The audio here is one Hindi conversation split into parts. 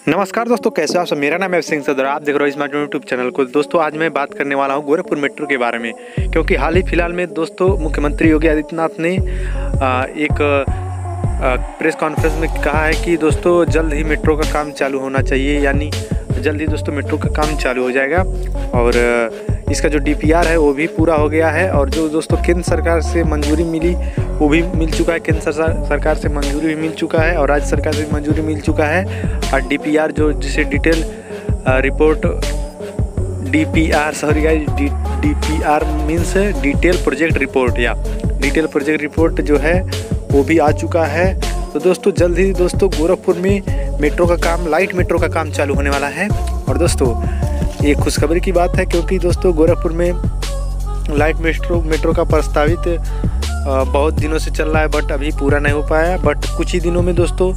नमस्कार दोस्तों, कैसे हो आप सब। मेरा नाम है सिंह सदर, आप देख रहे हो स्मार्ट यूट्यूब चैनल को। दोस्तों आज मैं बात करने वाला हूं गोरखपुर मेट्रो के बारे में, क्योंकि हाल ही फिलहाल में दोस्तों मुख्यमंत्री योगी आदित्यनाथ ने एक प्रेस कॉन्फ्रेंस में कहा है कि दोस्तों जल्द ही मेट्रो का काम चालू होना चाहिए, यानी जल्द ही दोस्तों मेट्रो का काम चालू हो जाएगा। और इसका जो DPR है वो भी पूरा हो गया है, और जो दोस्तों केंद्र सरकार से मंजूरी मिली वो भी मिल चुका है। केंद्र सरकार से मंजूरी भी मिल चुका है और राज्य सरकार से मंजूरी मिल चुका है। और DPR जो जिसे detail report DPR means detail project report, या डिटेल प्रोजेक्ट रिपोर्ट जो है वो भी आ चुका है। तो दोस्तों जल्द ही दोस्तों गोरखपुर में मेट्रो का काम, लाइट मेट्रो का काम चालू होने वाला है। और दोस्तों ये खुशखबरी की बात है, क्योंकि दोस्तों गोरखपुर में लाइट मेट्रो का प्रस्तावित बहुत दिनों से चल रहा है, बट अभी पूरा नहीं हो पाया। बट कुछ ही दिनों में दोस्तों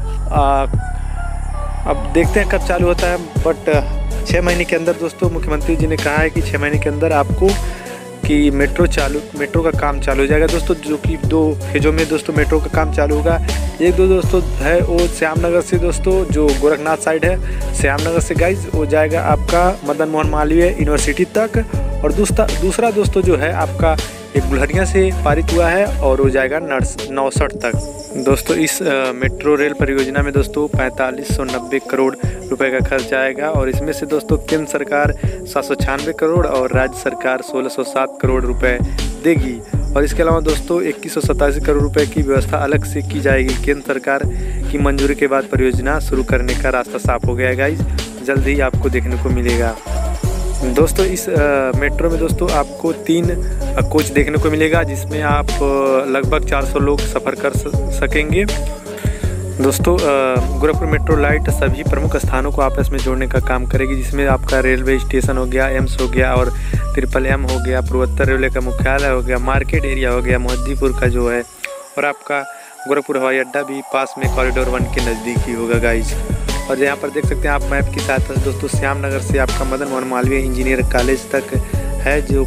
अब देखते हैं कब चालू होता है। बट 6 महीने के अंदर दोस्तों मुख्यमंत्री जी ने कहा है कि 6 महीने के अंदर आपको कि मेट्रो का काम चालू हो जाएगा दोस्तों, जो कि 2 फेजों में दोस्तों मेट्रो का काम चालू होगा। एक दो दोस्तों है वो श्यामनगर से दोस्तों, जो गोरखनाथ साइड है, श्यामनगर से गाइज वो जाएगा आपका मदन मोहन मालवीय यूनिवर्सिटी तक। और दूसरा दोस्तों जो है आपका एक गुलहरिया से पारित हुआ है और वो जाएगा नौसठ तक। दोस्तों इस मेट्रो रेल परियोजना में दोस्तों 4590 करोड़ रुपए का खर्च आएगा, और इसमें से दोस्तों केंद्र सरकार 796 करोड़ और राज्य सरकार 1607 करोड़ रुपए देगी। और इसके अलावा दोस्तों 2187 करोड़ रुपए की व्यवस्था अलग से की जाएगी। केंद्र सरकार की मंजूरी के बाद परियोजना शुरू करने का रास्ता साफ हो गया है गाइज, जल्द ही आपको देखने को मिलेगा। दोस्तों इस मेट्रो में दोस्तों आपको 3 कोच देखने को मिलेगा, जिसमें आप लगभग 400 लोग सफ़र कर सकेंगे। दोस्तों गोरखपुर मेट्रो लाइट सभी प्रमुख स्थानों को आपस में जोड़ने का काम करेगी, जिसमें आपका रेलवे स्टेशन हो गया, एम्स हो गया, और MMM हो गया, पूर्वोत्तर रेलवे का मुख्यालय हो गया, मार्केट एरिया हो गया, मोहद्दीपुर का जो है, और आपका गोरखपुर हवाई अड्डा भी पास में कॉरिडोर 1 के नज़दीक ही होगा गाइज। और यहाँ पर देख सकते हैं आप मैप की सहायता से दोस्तों श्यामनगर से आपका मदन मोहन मालवीय इंजीनियर कॉलेज तक है, जो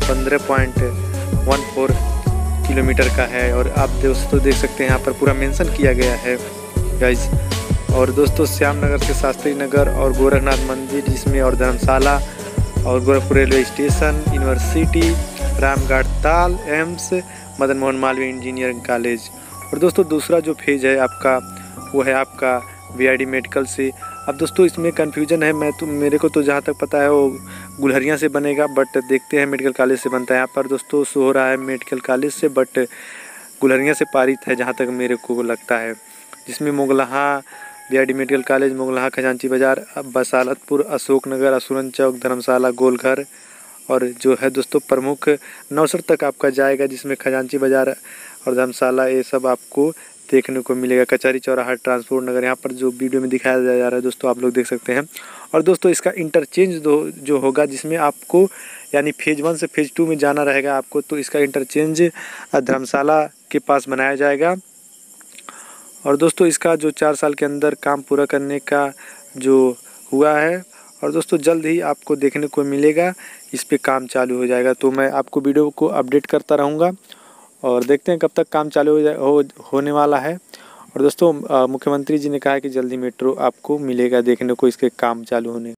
15.14 किलोमीटर का है। और आप दोस्तों देख सकते हैं यहाँ पर पूरा मेंशन किया गया है गाइज। और दोस्तों श्यामनगर से शास्त्री नगर और गोरखनाथ मंदिर, जिसमें और धर्मशाला और Gorakhpur railway station, university, Ramgarh Tal, AIIMS, Madan Mohan Malviya engineering college. और दोस्तों दूसरा जो फेज है आपका वो है आपका VID मेडिकल से। अब दोस्तों इसमें कन्फ्यूजन है, मेरे को तो जहाँ तक पता है वो गुलहरिया से बनेगा, बट देखते हैं मेडिकल कॉलेज से बनता है। यहाँ पर दोस्तों शो हो रहा है मेडिकल कॉलेज से, बट गुलहरिया से पारित है जहाँ तक मेरे को लगता है, जिसमें Moglaha VID medical college, Moglaha, Khajanchi Bazaar, Basaltpur, Ashoknagar, Asuran चौक, धर्मशाला, गोलघर, और जो है दोस्तों प्रमुख नौसठ तक आपका जाएगा, जिसमें खजांची बाज़ार और धर्मशाला ये सब आपको देखने को मिलेगा। कचहरी चौराहा, ट्रांसपोर्ट नगर, यहाँ पर जो वीडियो में दिखाया जा रहा है दोस्तों आप लोग देख सकते हैं। और दोस्तों इसका इंटरचेंज जो होगा, जिसमें आपको यानी फेज़ 1 से फेज़ 2 में जाना रहेगा आपको, तो इसका इंटरचेंज धर्मशाला के पास बनाया जाएगा। और दोस्तों इसका जो 4 साल के अंदर काम पूरा करने का जो हुआ है, और दोस्तों जल्द ही आपको देखने को मिलेगा, इस पे काम चालू हो जाएगा। तो मैं आपको वीडियो को अपडेट करता रहूँगा और देखते हैं कब तक काम चालू होने वाला है। और दोस्तों मुख्यमंत्री जी ने कहा कि जल्दी मेट्रो आपको मिलेगा देखने को, इसके काम चालू होने।